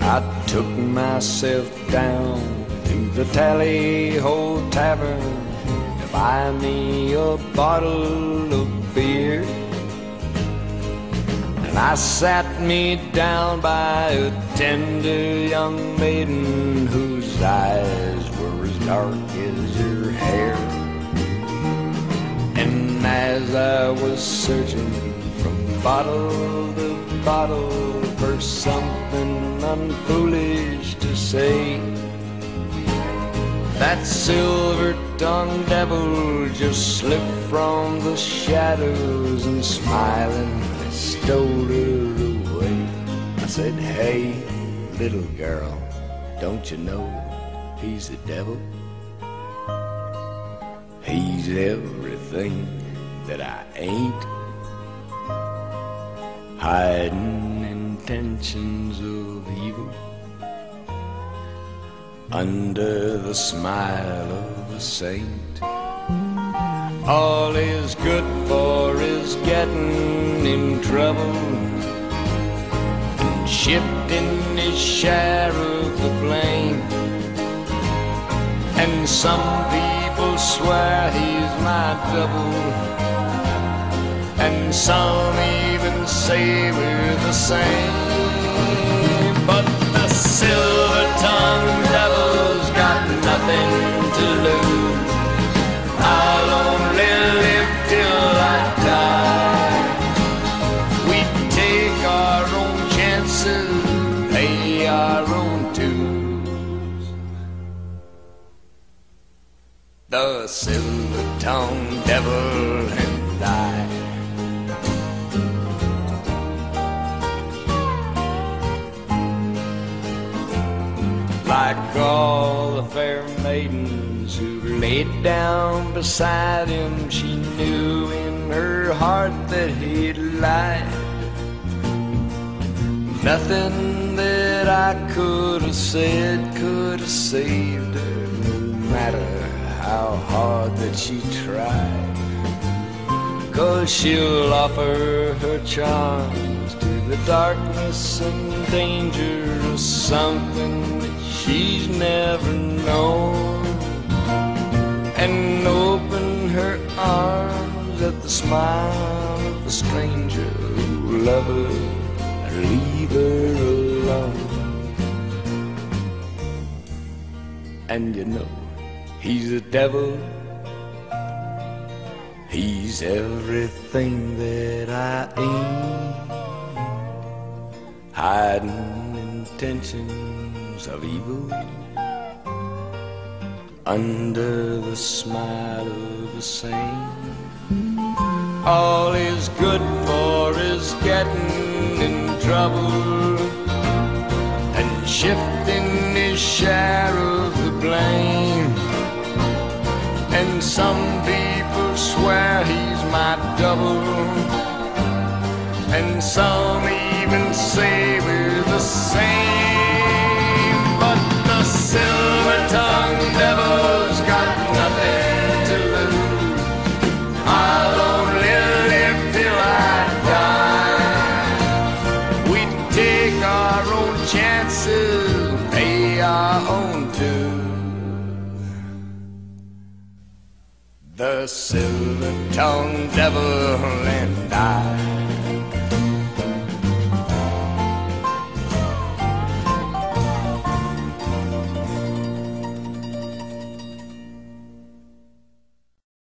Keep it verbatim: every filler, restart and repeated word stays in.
I took myself down to the Tally-Ho Tavern to buy me a bottle of beer. And I sat me down by a tender young maiden whose eyes were as dark as her hair. And as I was searching from bottle to bottle for something unfoolish to say, that silver-tongued devil just slipped from the shadows and smiling stole her away. I said, hey, little girl, don't you know he's the devil? He's everything that I ain't, hiding intentions of evil under the smile of a saint. All he's good for is getting in trouble and shifting his share of the blame. And some people swear he's my double, and some even say we're the same. But the silver-tongued devil's got nothing to lose. I'll only live till I die. We take our own chances, pay our own dues. The silver-tongued devil and I. Like all the fair maidens who laid down beside him, she knew in her heart that he'd lied. Nothing that I could have said could have saved her, no matter how hard that she tried. 'Cause she'll offer her charms to the darkness and danger of something that she's never known, and open her arms at the smile of the stranger who'll love her and leave her alone. And you know, he's a devil. He's everything that I ain't, hiding intentions of evil under the smile of a saint. All he's good for is getting in trouble and shifting his share of the blame. And some people swear he's my double, and some even say we're the same. But the silver-tongued devil's got nothing to lose. I'll only live till I die. We take our own chances, pay our own dues. The silver-tongued devil and I.